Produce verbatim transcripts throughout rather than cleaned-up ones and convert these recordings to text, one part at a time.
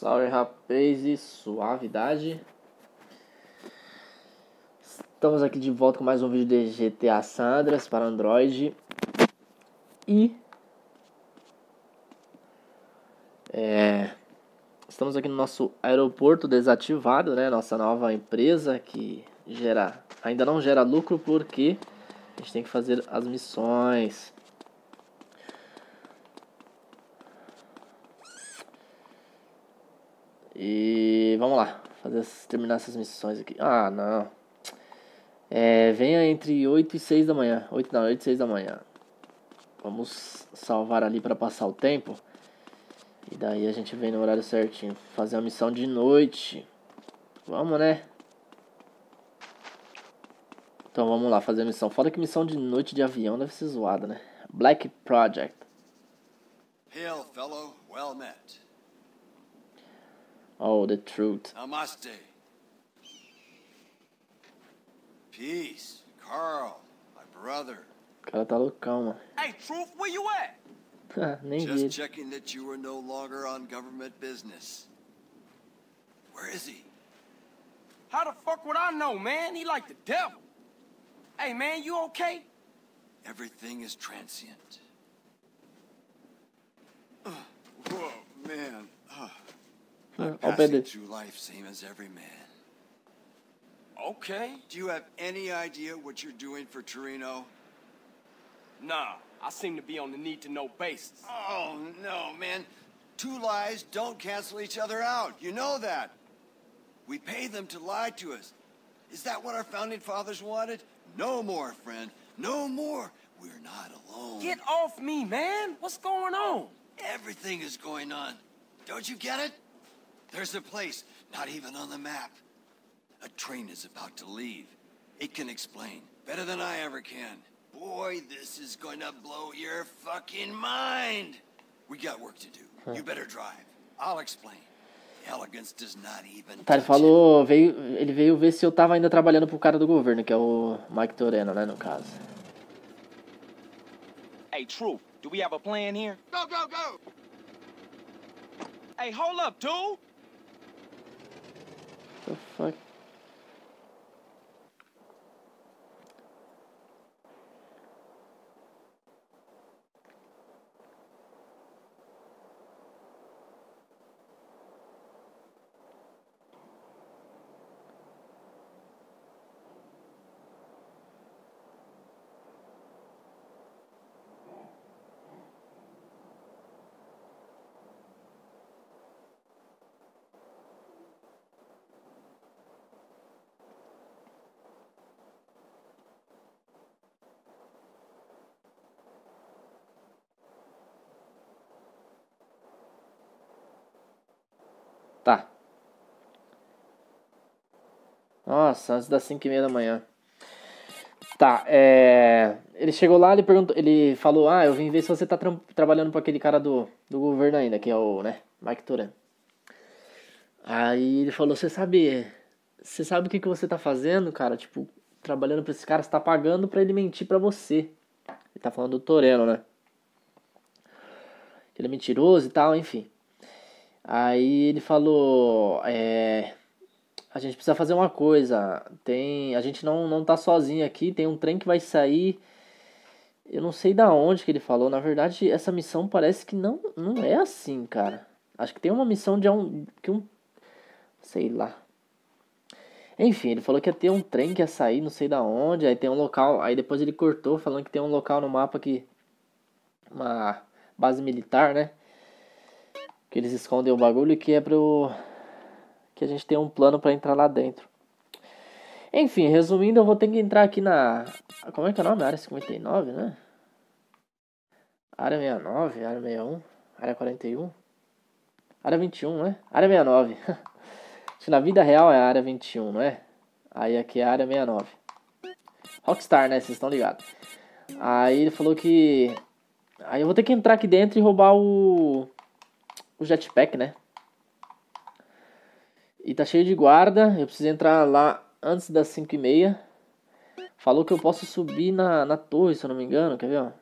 Salve, rapaz, e suavidade. Estamos aqui de volta com mais um vídeo de G T A San Andreas para Android. E é, estamos aqui no nosso aeroporto desativado, né? Nossa nova empresa que gera, ainda não gera lucro porque a gente tem que fazer as missões. E vamos lá, fazer, terminar essas missões aqui. Ah, não. É, venha entre oito e seis da manhã. oito da noite e seis da manhã. Vamos salvar ali para passar o tempo. E daí a gente vem no horário certinho. Fazer a missão de noite. Vamos, né? Então vamos lá fazer a missão. Fora que missão de noite de avião deve ser zoada, né? Black Project. Hail, fellow. Well met. Oh, the truth. Namaste. Peace. Carl, my brother. O cara tá loucão, mano. Hey, Truth, where you at? Nem vi Just ele. checking that you were no longer on government business. Where is he? How the fuck would I know, man? He like the devil. Hey, man, you okay? Everything is transient. Uh, whoa, man. Uh, I'm I'll bet passing it. through life same as every man. Okay. Do you have any idea what you're doing for Torino? Nah, I seem to be on the need-to-know basis. Oh, no, man. Two lies don't cancel each other out. You know that. We pay them to lie to us. Is that what our founding fathers wanted? No more, friend. No more. We're not alone. Get off me, man. What's going on? Everything is going on. Don't you get it? There's a place not even on the map. A train is about to leave. It can explain better than I ever can. Boy, this is going to blow your fucking mind. We got work to do. You better drive. I'll explain. The elegance does not even Tá, ele touch falou, veio, ele veio ver se eu tava ainda trabalhando pro cara do governo, que é o Mike Toreno, né, no caso. Hey, Truth, do we have a plan here? Go, go, go! Hey, hold up, dude! What the fuck? Tá. Nossa, antes das cinco e meia da manhã. Tá, é... Ele chegou lá, ele perguntou, ele falou, ah, eu vim ver se você tá tra trabalhando pra aquele cara do, do governo ainda, que é o, né, Mike Toreno. Aí ele falou, você sabe, você sabe o que que você tá fazendo, cara? Tipo, trabalhando pra esse cara, você tá pagando pra ele mentir pra você. Ele tá falando do Toreno, né? Ele é mentiroso e tal, enfim. Aí ele falou, é, a gente precisa fazer uma coisa, tem, a gente não, não tá sozinho aqui, tem um trem que vai sair, eu não sei da onde que ele falou, na verdade essa missão parece que não, não é assim, cara. Acho que tem uma missão de um, que um, sei lá. Enfim, ele falou que ia ter um trem que ia sair, não sei da onde, aí tem um local, aí depois ele cortou falando que tem um local no mapa que, uma base militar, né? Que eles escondem o bagulho que é pro... que a gente tem um plano pra entrar lá dentro. Enfim, resumindo, eu vou ter que entrar aqui na... Como é que é o nome? Área cinquenta e nove, né? Área sessenta e nove, área sessenta e um, área quarenta e um. Área vinte e um, né? Área sessenta e nove. Acho que na vida real é a área vinte e um, não é? Aí aqui é a área sessenta e nove. Rockstar, né? Vocês estão ligados. Aí ele falou que... Aí eu vou ter que entrar aqui dentro e roubar o... o jetpack, né? E tá cheio de guarda. Eu preciso entrar lá antes das cinco e meia. Falou que eu posso subir na, na torre, se eu não me engano. Quer ver, ó?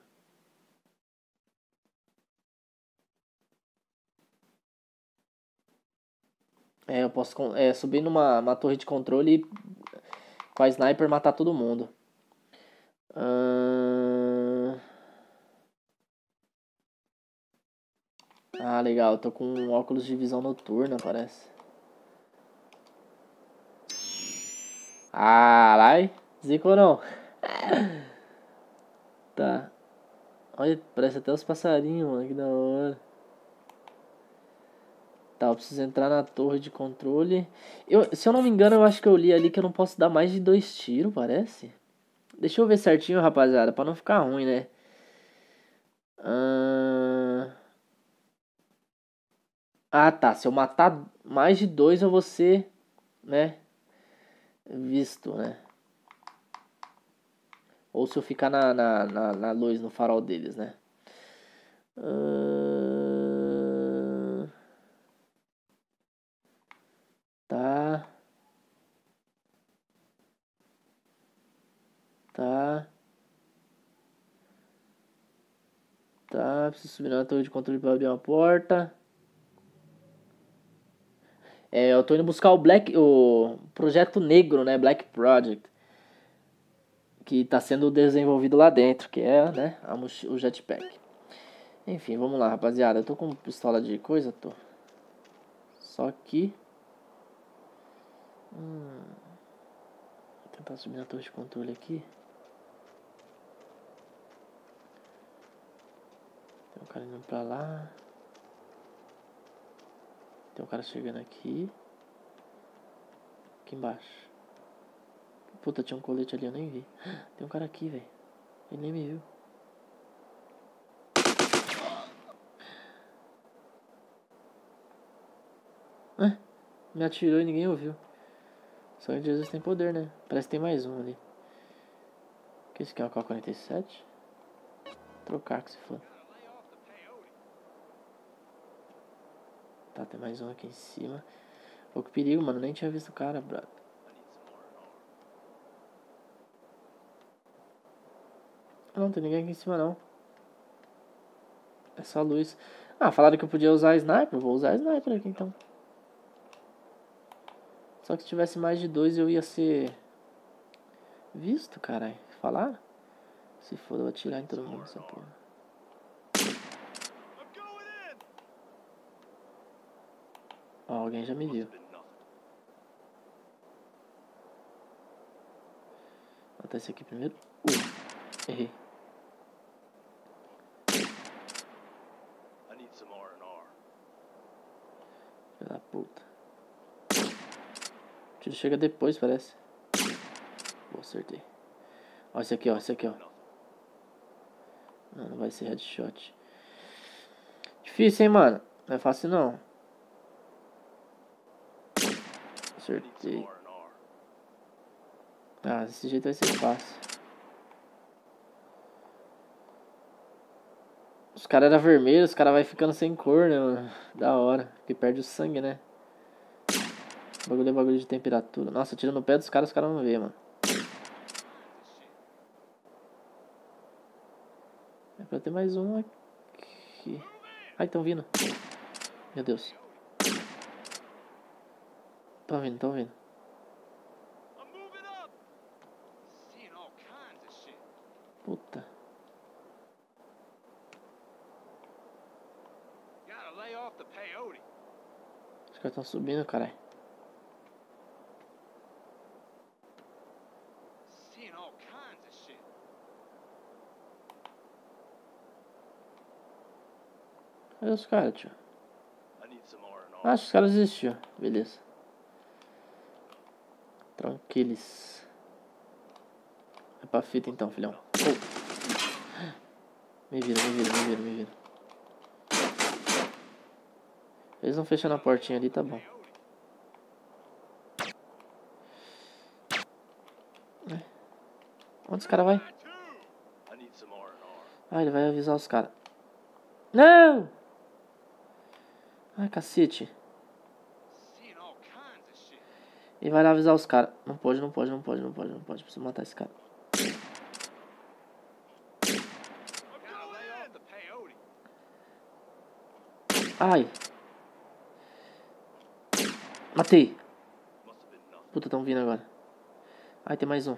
É, eu posso con- é, subir numa uma torre de controle e com a sniper matar torre de controle e com a sniper matar todo mundo. Ahn, Ah, legal. Eu tô com um óculos de visão noturna, parece. Ah, vai. Zica ou não? Tá. Olha, parece até os passarinhos, mano. Que da hora. Tá, eu preciso entrar na torre de controle. Eu, se eu não me engano, eu acho que eu li ali que eu não posso dar mais de dois tiros, parece. Deixa eu ver certinho, rapaziada, pra não ficar ruim, né? Ahn, Ah, tá. Se eu matar mais de dois, eu vou ser, né? Visto, né? Ou se eu ficar na, na, na, na luz, no farol deles, né? Ahn, Tá. Tá. Tá. Preciso subir na torre de controle pra abrir uma porta. É, eu tô indo buscar o Black, o projeto negro, né? Black Project, que tá sendo desenvolvido lá dentro, que é, né? a mochi- O jetpack. Enfim, vamos lá, rapaziada. Eu tô com pistola de coisa, tô. Só que. Hum, vou tentar subir na torre de controle aqui. Tem um cara indo pra lá. Tem um cara chegando aqui. Aqui embaixo. Puta, tinha um colete ali, eu nem vi. Tem um cara aqui, velho. Ele nem me viu. Ah, me atirou e ninguém ouviu. Só que Jesus tem poder, né? Parece que tem mais um ali. O que esse aqui é uma K quarenta e sete? Trocar que se for. Tá, tem mais um aqui em cima. Pô, que perigo, mano. Nem tinha visto o cara, brother. Não, tem ninguém aqui em cima, não. É só luz. Ah, falaram que eu podia usar sniper. Vou usar sniper aqui, então. Só que se tivesse mais de dois, eu ia ser... visto, caralho. Falar? Se for, eu vou atirar em todo mundo, essa porra. Ó, alguém já me viu. Vou matar esse aqui primeiro. Uh, errei. Filho da puta. O tiro chega depois, parece. Boa, acertei. Ó, esse aqui, ó, esse aqui, ó. Não, não vai ser headshot. Difícil, hein, mano. Não é fácil, não. Acertei. Ah, desse jeito vai ser fácil. Os caras eram vermelhos, os caras vai ficando sem cor, né, mano? Da hora. Porque perde o sangue, né? Bagulho é bagulho de temperatura. Nossa, tira no pé dos caras, os caras não vê, mano. É pra ter mais um aqui. Ai, tão vindo. Meu Deus. Tão vindo, tão vindo. Puta. Os caras tão subindo, caralho. Cadê os caras, tio? Ah, os caras desistiram. Beleza. Tranquilos. É pra fita então, filhão. Oh. Me vira, me vira, me vira, me vira. Eles não fechando a portinha ali, tá bom. É. Onde os caras vai? Ah, ele vai avisar os caras. Não! Ai, cacete. Ele vai lá avisar os caras. Não pode, não pode, não pode, não pode, não pode. Preciso matar esse cara. Ai. Matei. Puta, tão vindo agora. Ai, tem mais um.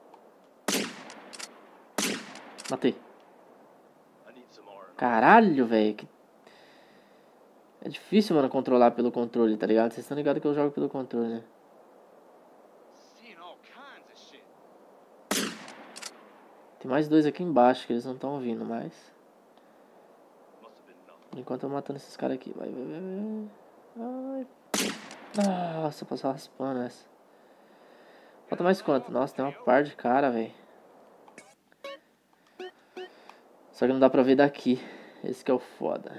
Matei. Caralho, velho. Que... É difícil, mano, controlar pelo controle, tá ligado? Vocês estão ligados que eu jogo pelo controle, né? Tem mais dois aqui embaixo que eles não estão ouvindo mais. Enquanto eu matando esses caras aqui. Vai, vai, vai, vai. Nossa, passou raspando essa. Falta mais quanto? Nossa, tem uma par de cara, velho. Só que não dá pra ver daqui. Esse que é o foda.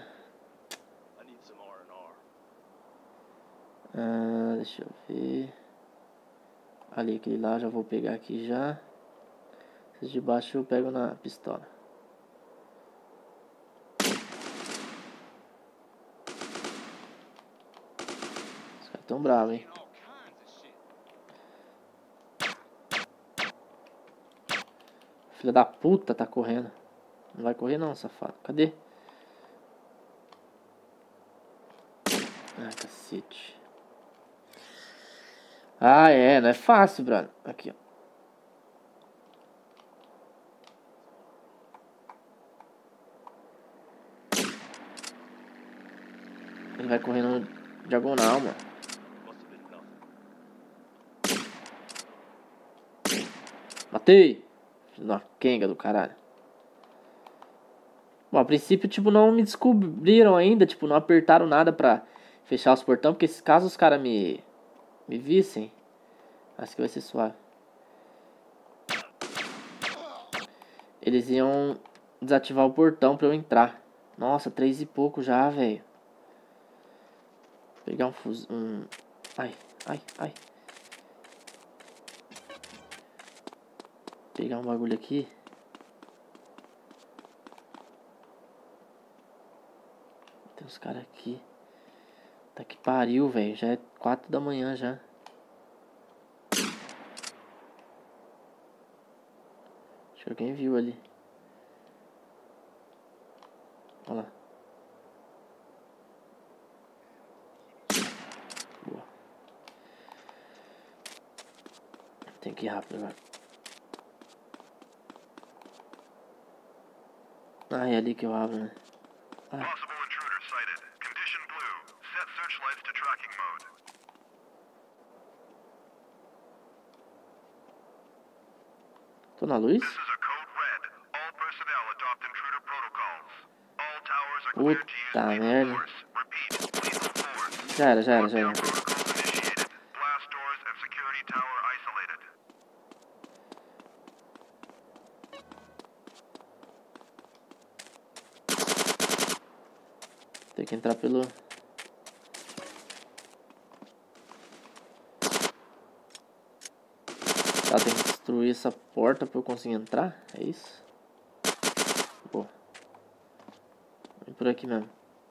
Ah, deixa eu ver. Ali, aquele lá, já vou pegar aqui já. Esses de baixo eu pego na pistola. Os caras tão bravos, hein? Filha da puta tá correndo. Não vai correr não, safado. Cadê? Ah, cacete. Ah, é. Não é fácil, brother. Aqui, ó. Ele vai correndo diagonal, mano. Matei! Na quenga do caralho. Bom, a princípio, tipo, não me descobriram ainda. Tipo, não apertaram nada pra fechar os portão. Porque se caso os caras me, me vissem, acho que vai ser suave. Eles iam desativar o portão pra eu entrar. Nossa, três e pouco já, velho. Pegar um fuzil. Um... Ai, ai, ai. Pegar um bagulho aqui. Tem uns caras aqui. Tá que pariu, velho. Já é quatro da manhã já. Acho que alguém viu ali. Olha lá. Boa. Tem que ir rápido agora. Ah, é ali que eu abro, né? Ah. Tô na luz? Puta merda. Já era, já era, já era. Tem que entrar pelo... Tá, tem que destruir essa porta pra eu conseguir entrar? É isso? Boa. Vem por aqui mesmo.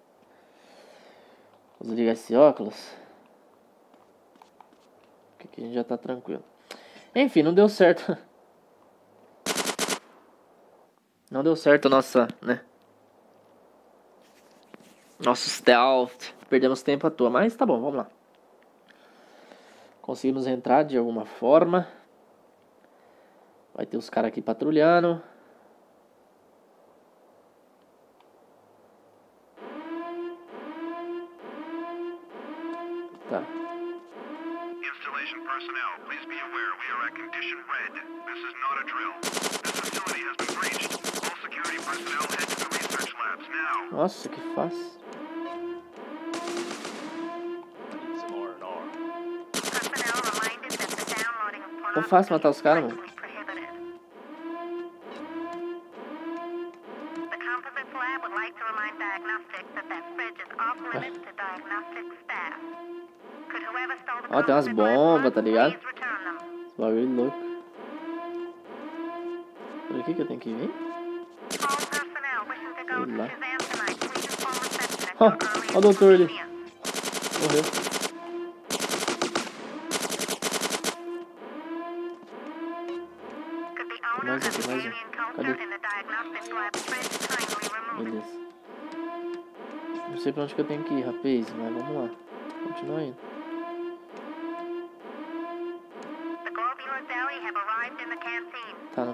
Vou desligar esse óculos. Porque aqui a gente já tá tranquilo. Enfim, não deu certo. Não deu certo a nossa, né? Nosso stealth. Perdemos tempo à toa, mas tá bom, vamos lá. Conseguimos entrar de alguma forma. Vai ter os caras aqui patrulhando. Tá. Installation personnel, please be aware we are at condition red. This is not a drill. This facility has been breached. All security personnel head to the research labs now. Nossa, que fácil. Tão fácil matar os caras, mano. Ó, tem umas bombas, tá ligado? Esse bagulho louco. Por aqui que eu tenho que vir? Sei lá. Ó, ó o doutor ali. Morreu. Tem mais um, tem mais um. Cadê? Beleza. Não sei pra onde que eu tenho que ir, rapaz, mas vamos lá. Continua indo.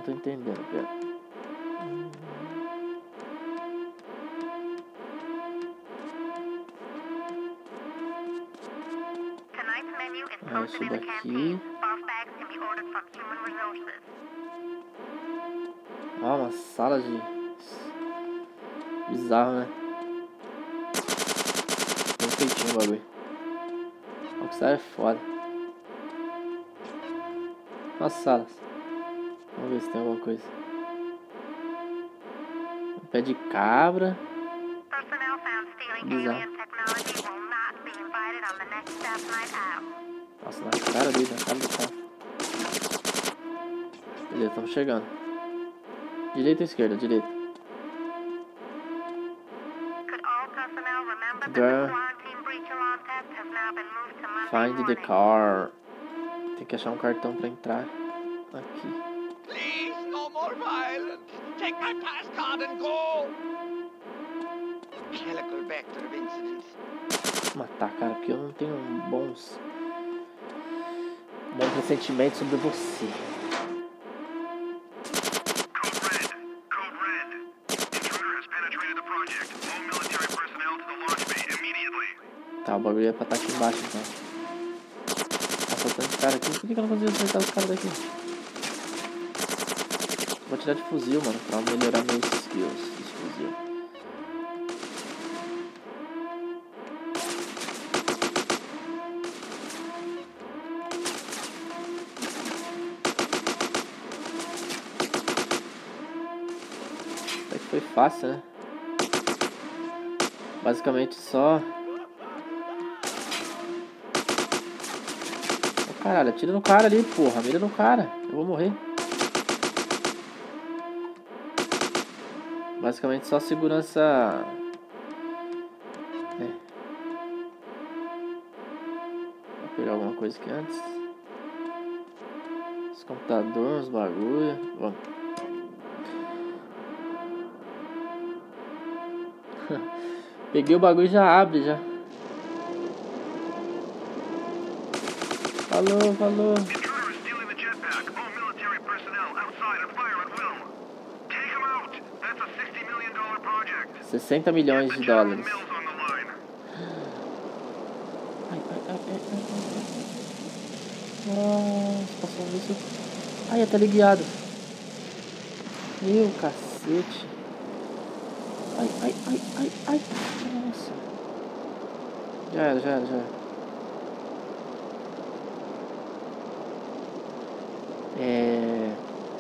tô entendendo, pera. Ah, isso daqui. Ah, uma sala de... Bizarro, né? Perfeitinho o bagulho. O que sai é foda. As salas. Vamos ver se tem alguma coisa. Um pé de cabra. Bizarro. Nossa, na cara dele, na cara do cara. Beleza, estamos chegando. Direita ou esquerda? Direita. There. Find the car. Tem que achar um cartão pra entrar aqui. Please, no more violence. Take my pass card and go. Chemical vector of incidents. Vou matar, cara, porque eu não tenho bons... bom pressentimento sobre você. Tá, o bagulho é pra estar aqui embaixo, então. Tá faltando cara aqui. Por que eu não consigo acertar os caras daqui? Vou tirar de fuzil, mano, pra melhorar meus skills de fuzil. Até que foi fácil, né? Basicamente só... Caralho, atira no cara ali, porra. Mira no cara. Eu vou morrer. Basicamente só segurança... É. Vou pegar alguma coisa aqui antes. Os computadores, os bagulho. Vamos. Peguei o bagulho e já abre, já. Falou, falou. sessenta milhões de dólares. Ai, ai, ai, ai, ai. Nossa, passou isso. Ai, é teleguiado. Meu cacete. Ai, ai, ai, ai, ai. Nossa. Já era, já era, já era. É...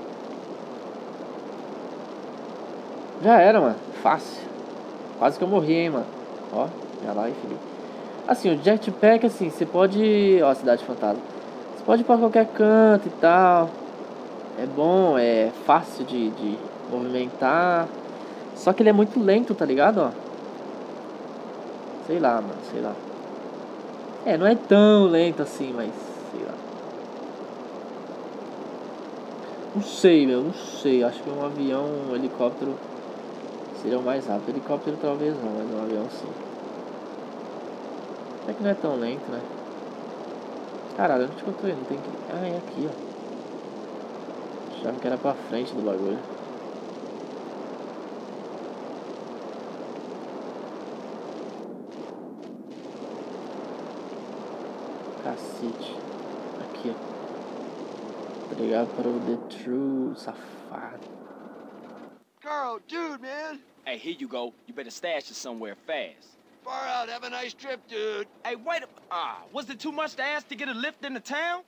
Já era, mano. Fácil. Quase que eu morri, hein, mano. Ó, já lá, filho. Assim, o jetpack, assim, você pode... Ó, cidade fantasma. Você pode ir pra qualquer canto e tal. É bom, é fácil de, de movimentar. Só que ele é muito lento, tá ligado, ó? Sei lá, mano, sei lá. É, não é tão lento assim, mas... Sei lá. Não sei, meu, não sei. Acho que um avião, um helicóptero seria o mais rápido. Helicóptero talvez não, mas um avião sim. Até que não é tão lento, né? Caralho, onde que eu tô indo? Tem que... Ah, é aqui, ó. Achava que era pra frente do bagulho. Cacete. Aqui, ó. Obrigado para o The True, safado. Carl, dude, man. Hey, here you go. You better stash it somewhere fast. Far out. Have a nice trip, dude. Hey, wait a... Ah, was it too much to ask to get a lift into town?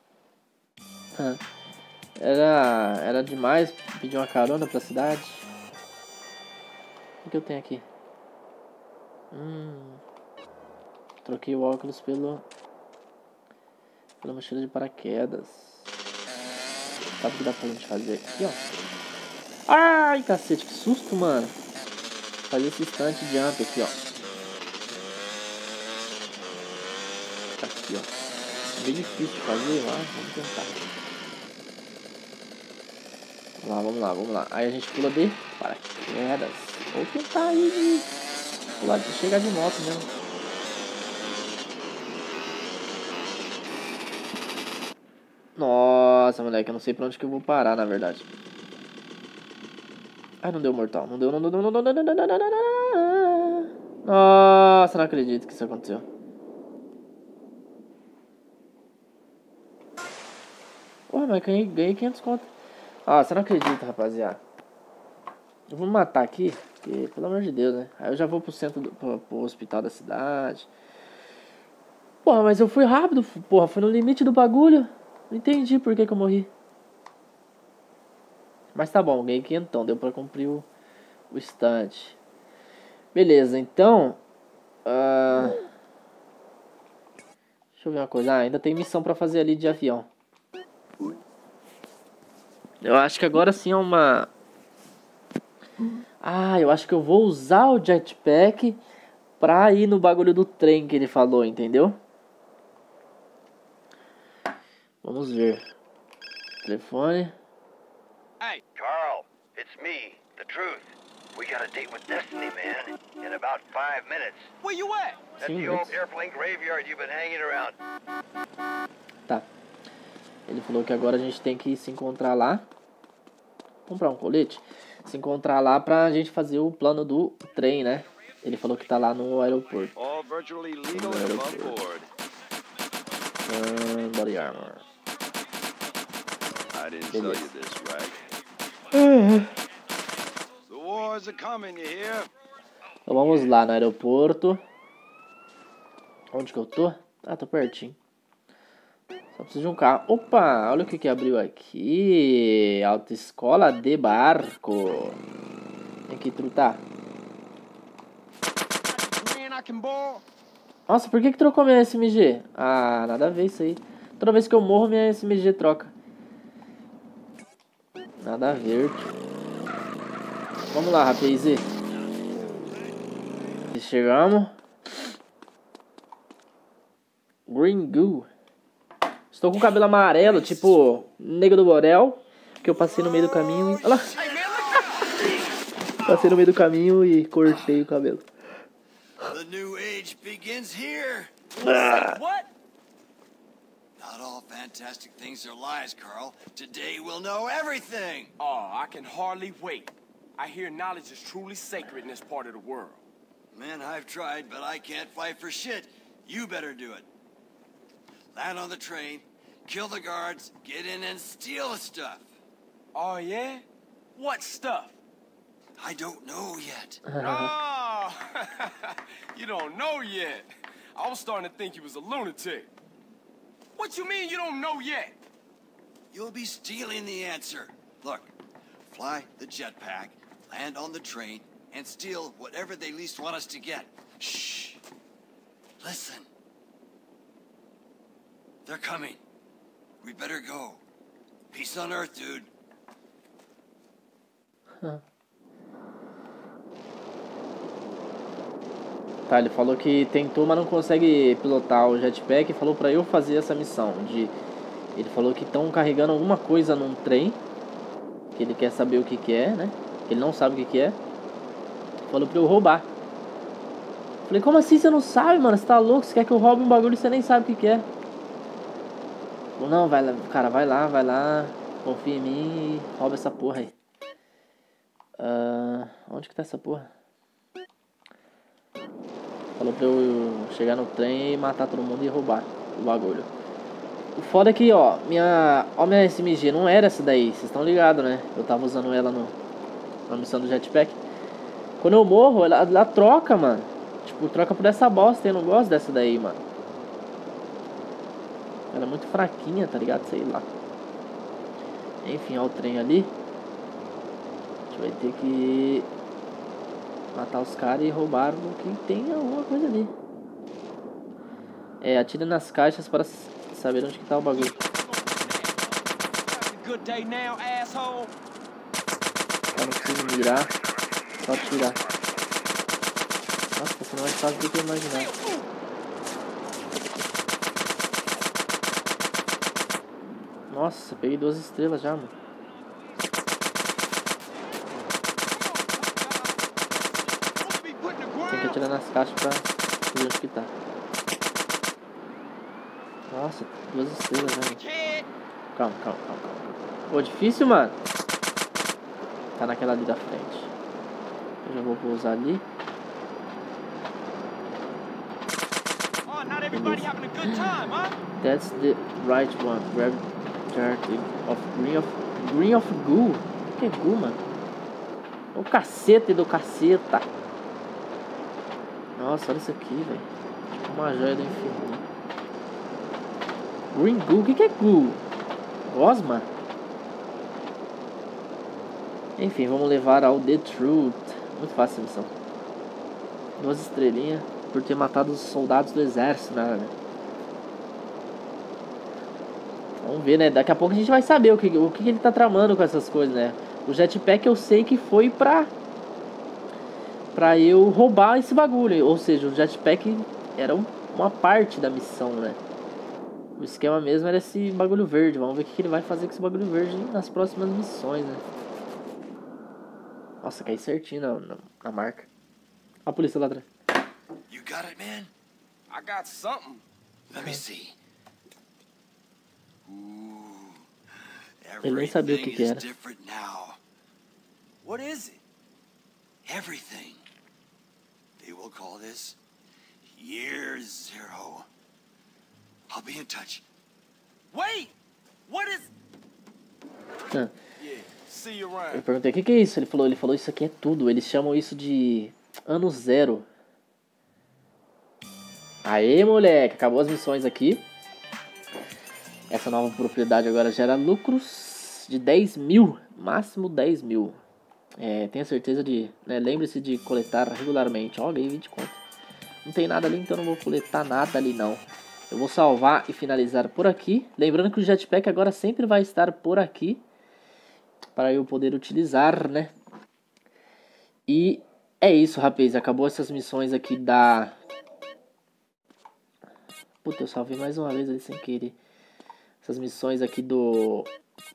Era... Era demais pedir uma carona pra cidade. O que eu tenho aqui? Hum... Troquei o óculos pelo... Pela mochila de paraquedas. Sabe o que dá pra gente fazer aqui, ó? Ai, cacete, que susto, mano. Fazer esse stunt jump aqui, ó. Aqui, ó. É bem difícil de fazer, mas vamos tentar. Vamos lá, vamos lá, vamos lá. Aí a gente pula de paraquedas. Ou tentar aí de pular, de chegar de moto mesmo. Nossa, moleque, eu não sei pra onde que eu vou parar, na verdade. Ai, não deu mortal. Não deu, não deu, não deu, não deu, não deu, não deu, não deu. Nossa, não acredito que isso aconteceu. Porra, mas ganhei, ganhei quinhentos conto. Nossa, não acredito, rapaziada. Eu vou me matar aqui, porque, pelo amor de Deus, né? Aí eu já vou pro centro, do, pro, pro hospital da cidade. Porra, mas eu fui rápido, porra, fui no limite do bagulho. Não entendi por que que eu morri. Mas tá bom, ganhei quinhentão, deu pra cumprir o, o instante. Beleza, então... Uh, deixa eu ver uma coisa. Ah, ainda tem missão pra fazer ali de avião. Eu acho que agora sim é uma... Ah, eu acho que eu vou usar o jetpack pra ir no bagulho do trem que ele falou, entendeu? Vamos ver. Telefone. Hey, Carl, it's me, the Truth. We got a date with Destiny, man, in about five minutes. Where you at? At the old airplane graveyard you've been hanging around. Tá. Ele falou que agora a gente tem que se encontrar lá. Comprar um colete. Se encontrar lá pra gente fazer o plano do trem, né? Ele falou que tá lá no aeroporto. All virtually legal No and aeroporto. above board. Um, body armor. I didn't Beleza. tell you this, right? The wars are coming, you hear? Então vamos lá no aeroporto. Onde que eu tô? Ah, tô pertinho. Só preciso de um carro. Opa, olha o que que abriu aqui. Autoescola de barco. Tem que trutar. Man, I can borrow. Nossa, por que que trocou minha S M G? Ah, nada a ver isso aí. Toda vez que eu morro, minha S M G troca. Nada a ver, tio. Vamos lá, rapaz. Chegamos. Green Goo. Estou com o cabelo amarelo, tipo Nego do Borel. Que eu passei no meio do caminho e... Olha lá. Passei no meio do caminho e cortei o cabelo. The new age begins here. What? Not all fantastic things are lies, Carl. Today we'll know everything. Oh, I can hardly wait. I hear knowledge is truly sacred in this part of the world. Man, I've tried, but I can't fight for shit. You better do it. Land on the train, kill the guards, get in and steal the stuff. Oh, yeah? What stuff? I don't know yet. Oh, you don't know yet. I was starting to think you was a lunatic. What you mean you don't know yet? You'll be stealing the answer. Look, fly the jetpack, land on the train, and steal whatever they least want us to get. Shh. Listen. They're coming. We better go. Peace on Earth, dude. Tá, ele falou que tentou, mas não consegue pilotar o jetpack e falou pra eu fazer essa missão. De... Ele falou que estão carregando alguma coisa num trem, que ele quer saber o que que é, né? Que ele não sabe o que que é. Falou pra eu roubar. Falei, como assim você não sabe, mano? Você tá louco? Você quer que eu roube um bagulho e você nem sabe o que que é? Falei, não, vai lá, cara, vai lá, vai lá. Confia em mim e rouba essa porra aí. Uh, onde que tá essa porra? Falou pra eu chegar no trem e matar todo mundo e roubar o bagulho. O foda é que, ó, minha, ó, minha S M G não era essa daí, vocês estão ligados, né? Eu tava usando ela no, na missão do jetpack. Quando eu morro, ela, ela troca, mano. Tipo, troca por essa bosta, eu não gosto dessa daí, mano. Ela é muito fraquinha, tá ligado? Sei lá. Enfim, ó o trem ali. A gente vai ter que matar os caras e roubar o que tem alguma coisa ali. É, atira nas caixas para saber onde que tá o bagulho. Good day now, asshole. Eu não preciso mirar, só atirar. Nossa, tá sendo mais fácil do que eu imaginava. Nossa, peguei duas estrelas já, mano. Tem que atirar nas caixas pra ver onde que tá. Nossa, duas estrelas já, mano. Calma, calma, calma, calma. Pô, difícil, mano. Tá naquela ali da frente. Eu já vou pousar ali. Oh, not everybody having a good time, huh? That's the right one. Grab chart of green of green of goo. O que é goo, mano? O cacete do caceta. Nossa, olha isso aqui, velho. Uma joia do inferno. Green goo, o que, que é goo? Gosma? Enfim, vamos levar ao The Truth. Muito fácil a missão. Duas estrelinhas por ter matado os soldados do exército, né? Vamos ver, né? Daqui a pouco a gente vai saber o que, o que ele tá tramando com essas coisas, né? O jetpack eu sei que foi pra... Pra eu roubar esse bagulho. Ou seja, o jetpack era um, uma parte da missão, né? O esquema mesmo era esse bagulho verde. Vamos ver o que ele vai fazer com esse bagulho verde nas próximas missões, né? Nossa, cai certinho na, na, na marca. A polícia lá atrás. You got it, man? I got something. Let me see. Ooh, Ele nem sabia o que, everything que is era. different now. What is it? Everything. They will call this Year Zero. I'll be in touch. Wait! What is... Ah, Yeah, see you eu around. perguntei o que, que é isso. Ele falou, ele falou isso aqui é tudo. Eles chamam isso de ano zero. Aê, moleque, acabou as missões aqui. Essa nova propriedade agora gera lucros de dez mil, máximo dez mil. É, tenha certeza de, né, lembre-se de coletar regularmente. Ó, ganhei vinte conto. Não tem nada ali, então não vou coletar nada ali não. Eu vou salvar e finalizar por aqui. Lembrando que o jetpack agora sempre vai estar por aqui, para eu poder utilizar, né? E é isso, rapaz. Acabou essas missões aqui da... Puta, eu salvei mais uma vez ali sem querer. Essas missões aqui do...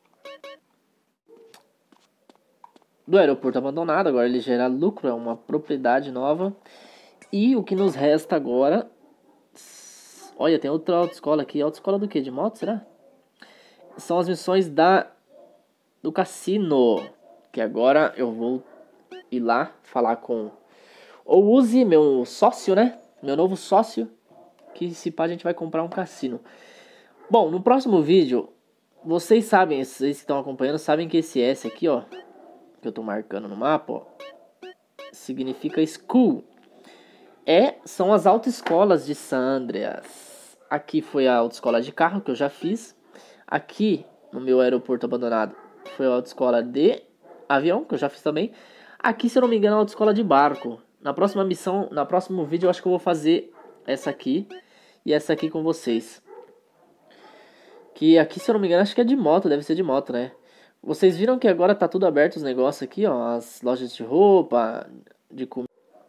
Do aeroporto abandonado. Agora ele gera lucro, é uma propriedade nova. E o que nos resta agora... Olha, tem outra autoescola aqui. Autoescola do que? De moto, será? São as missões da... do cassino. Que agora eu vou ir lá falar com o Uzi, meu sócio, né? Meu novo sócio. Que se pá a gente vai comprar um cassino. Bom, no próximo vídeo, vocês sabem, vocês que estão acompanhando, sabem que esse S aqui, ó, que eu tô marcando no mapa, ó, significa school. É, são as autoescolas de San Andreas. Aqui foi a autoescola de carro que eu já fiz. Aqui, no meu aeroporto abandonado, foi a autoescola de avião, que eu já fiz também. Aqui, se eu não me engano, é a autoescola de barco. Na próxima missão, no próximo vídeo, eu acho que eu vou fazer essa aqui e essa aqui com vocês. Que aqui, se eu não me engano, acho que é de moto, deve ser de moto, né? Vocês viram que agora tá tudo aberto os negócios aqui, ó. As lojas de roupa, de comida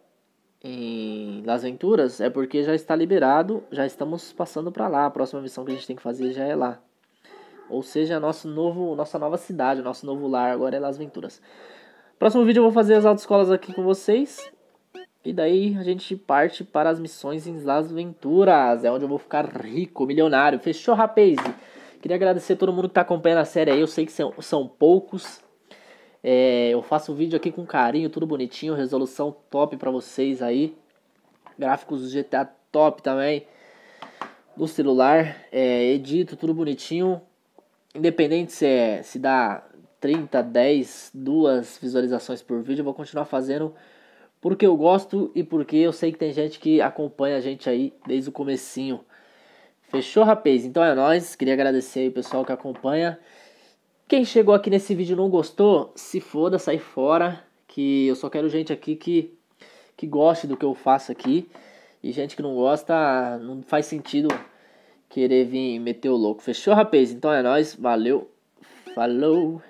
em Las Venturas. É porque já está liberado, já estamos passando pra lá. A próxima missão que a gente tem que fazer já é lá. Ou seja, nosso novo, nossa nova cidade, nosso novo lar agora é Las Venturas. Próximo vídeo eu vou fazer as autoescolas aqui com vocês. E daí a gente parte para as missões em Las Venturas. É onde eu vou ficar rico, milionário. Fechou, rapaz? Queria agradecer a todo mundo que está acompanhando a série aí. Eu sei que são, são poucos. É, eu faço o vídeo aqui com carinho, tudo bonitinho. Resolução top para vocês aí. Gráficos do G T A top também. No celular. É, edito tudo bonitinho. Independente se, é, se dá trinta, dez, duas visualizações por vídeo. Eu vou continuar fazendo porque eu gosto e porque eu sei que tem gente que acompanha a gente aí desde o comecinho. Fechou, rapaz? Então é nóis. Queria agradecer aí o pessoal que acompanha. Quem chegou aqui nesse vídeo e não gostou, se foda, sai fora. Que eu só quero gente aqui que, que goste do que eu faço aqui. E gente que não gosta, não faz sentido querer vir meter o louco. Fechou, rapaz? Então é nóis. Valeu. Falou.